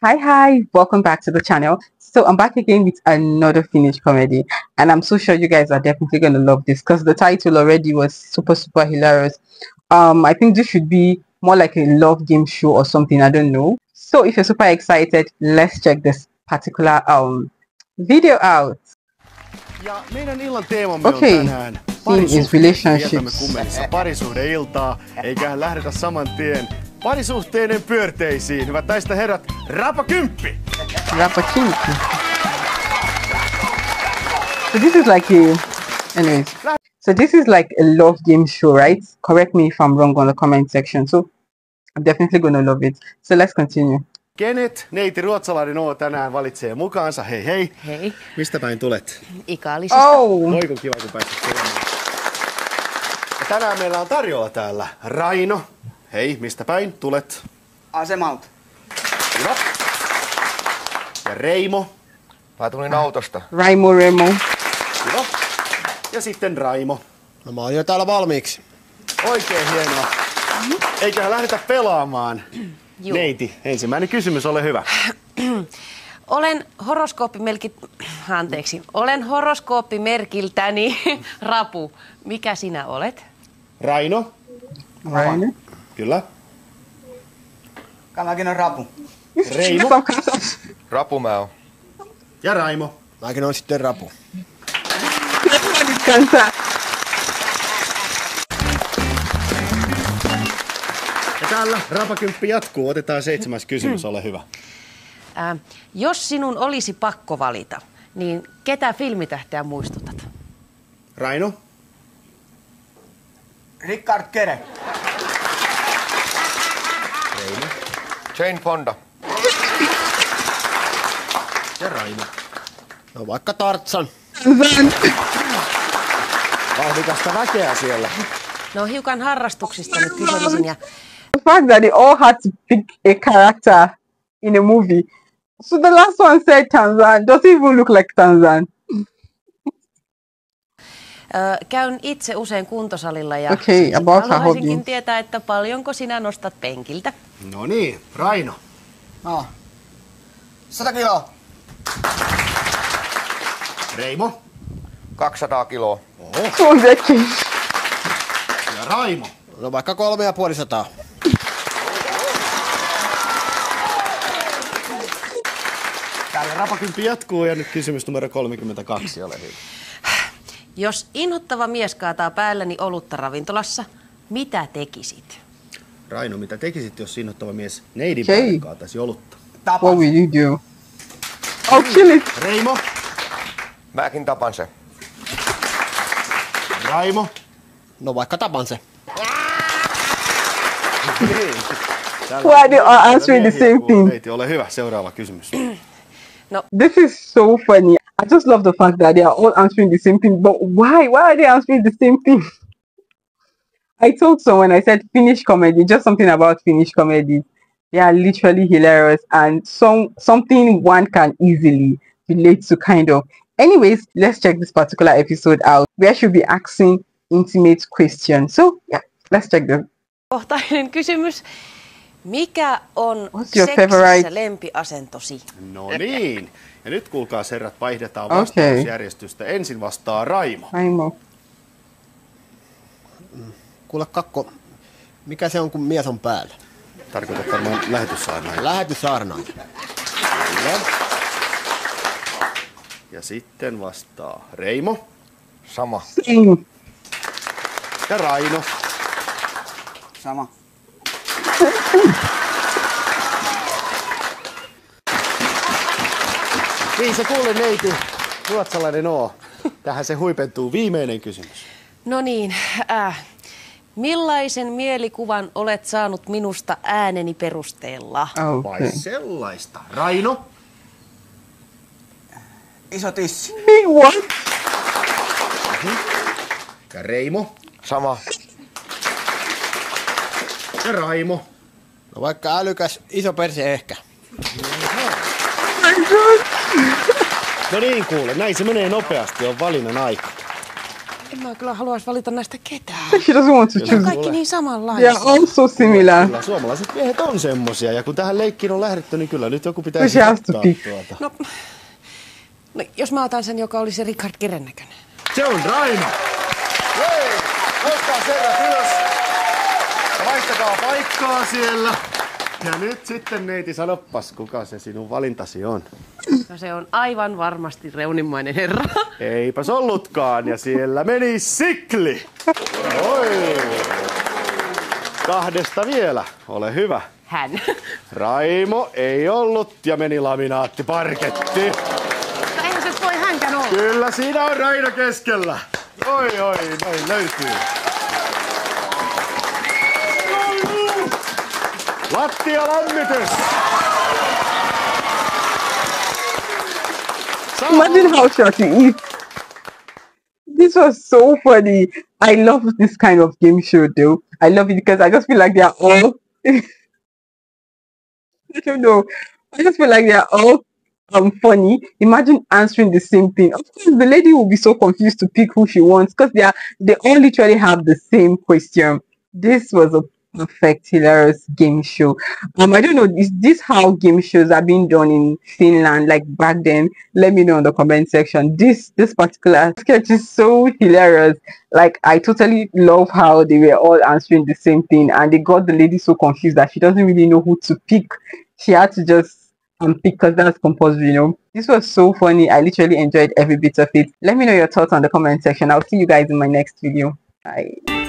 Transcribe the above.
Hi, welcome back to the channel. So I'm back again with another Finnish comedy, and I'm so sure you guys are definitely going to love this because the title already was super hilarious. I think this should be more like a love game show or something, I don't know. So if you're super excited, let's check this particular video out. Ja meidän illan teemamme on Okay, tänään theme is relationships. kummelissa parisuhdeiltaa, eiköhän lähdetä saman tien parisuhteiden pyörteisiin. Hyvät naiset ja herrat, rapakymppi! Rapakymppi. So this is like anyways. So this is like a love game show, right? Correct me if I'm wrong on the comment section. So I'm definitely gonna love it. So let's continue. Kenet neiti ruotsalainen Oo tänään valitsee mukaansa? Hei hei! Hei. Mistä päin tulet? Ikaalisesta. Oh! Voi kun kiva kun pääsit tulemaan. Ja tänään meillä on tarjolla täällä Raino. Hei, mistä päin tulet? Asemalta. Hyvä. Ja Reimo. Mä tulin autosta. Remo. Hyvä. Ja sitten Raimo. No mä oon jo täällä valmiiksi. Oikein hienoa. Eiköhän lähdetä pelaamaan. Juu. Neiti, ensimmäinen kysymys, ole hyvä. Olen horoskooppimerkiltäni Rapu. Mikä sinä olet? Raino. Raino. Kyllä. Mäkin on Rapu. Reimo. Rapu mä oon. Ja Raimo. Mäkin on sitten Rapu. Ja täällä rapakymppi jatkuu. Otetaan 7. kysymys, ole hyvä. Jos sinun olisi pakko valita, niin ketä filmitähteä muistutat? Raino. Rickard Kere. Reimo. Jane Fonda. Ja Raimo. No vaikka Tartsan. Vauhdikasta väkeä siellä. No hiukan harrastuksista nyt kyselisin. Ja The fact that they all had to pick a character in a movie. So the last one said Tarzan. Doesn't even look like Tarzan. käyn itse usein kuntosalilla ja Okay, about her haluaisinkin hobby. tietää, että paljonko sinä nostat penkiltä. No niin, Raino. No. 100 kiloa. Reimo. 200 kiloa. Oho. Ja Raimo. No vaikka 350. Täällä rapakymppi jatkuu ja nyt kysymys numero 32, ole hyvä. Jos inhottava mies kaataa päälläni olutta ravintolassa, mitä tekisit? Raino, mitä tekisit, jos innoittava mies neidin Hei. päälle kaataisi olutta? What will you do? Oh, kill it. Reimo. Mäkin tapan se. Raimo. No vaikka tapan se. Why are they all answering the same thing? Neiti, ole hyvä. Seuraava kysymys. This is so funny. I just love the fact that they are all answering the same thing. But why? Why are they answering the same thing? I told someone, I said Finnish comedy, just something about Finnish comedy. They are literally hilarious and something one can easily relate to kind of. Anyways, let's check this particular episode out. We should be asking intimate questions. So yeah, let's check them. Kohtainen kysymys. Mikä on What's your seksissä favorite? lempiasentosi? No niin. Ja nyt kuulkaa herrat, vaihdetaan Okei. vastausjärjestystä. Ensin vastaa Raimo. Raimo. Kuule kakko, mikä se on kun mies on päällä? Tarkoitat varmaan lähetyssaarnaaja. Lähetyssaarnaaja. Kyllä. Ja sitten vastaa Reimo. Sama. Sing. Ja Raino. Sama. Niin se kuule neiti, ruotsalainen Oo. Tähän se huipentuu viimeinen kysymys. No niin, millaisen mielikuvan olet saanut minusta ääneni perusteella? Vai Okay. sellaista? Raino. Iso tissi. Big one. Ja Reimo. Sama. Ja Raimo. No vaikka älykäs, iso perse ehkä. No niin kuule, näin se menee nopeasti, on valinnan aika. En mä kyllä haluaisi valita näistä ketään. She doesn't want to choose. Kaikki niin They samanlaisia. are all so similar. Kyllä suomalaiset miehet on semmosia, ja kun tähän leikkiin on lähdetty, niin kyllä nyt joku So pitäisi she has to ottaa pick. No, jos mä otan sen, joka oli se Richard Geren näköinen. Se on Raimo! Hei! Nostaa serrat ylös! Ja vaihtakaa paikkaa siellä! Ja nyt sitten neiti, sanoppas, kuka se sinun valintasi on. No se on aivan varmasti reunimmainen herra. Eipäs ollutkaan, ja siellä meni Sikli! Oi! 2 vielä, ole hyvä. Hän. Raimo ei ollut ja meni laminaattiparketti. Eihän se voi hänkään olla. Kyllä siinä on Raino keskellä. Oi, noin löytyy. Lattialämmitys! Imagine how short he is. This was so funny. I love this kind of game show though. I love it because I just feel like they are all I don't know. I just feel like they are all funny. Imagine answering the same thing. Of course, the lady will be so confused to pick who she wants because they all literally have the same question. This was a perfect, hilarious game show. I don't know, is this how game shows are being done in Finland like back then? Let me know in the comment section. This particular sketch is so hilarious. Like, I totally love how they were all answering the same thing and they got the lady so confused that she doesn't really know who to pick. She had to just pick because that's compulsory, you know. This was so funny. I literally enjoyed every bit of it. Let me know your thoughts on the comment section. I'll see you guys in my next video. Bye.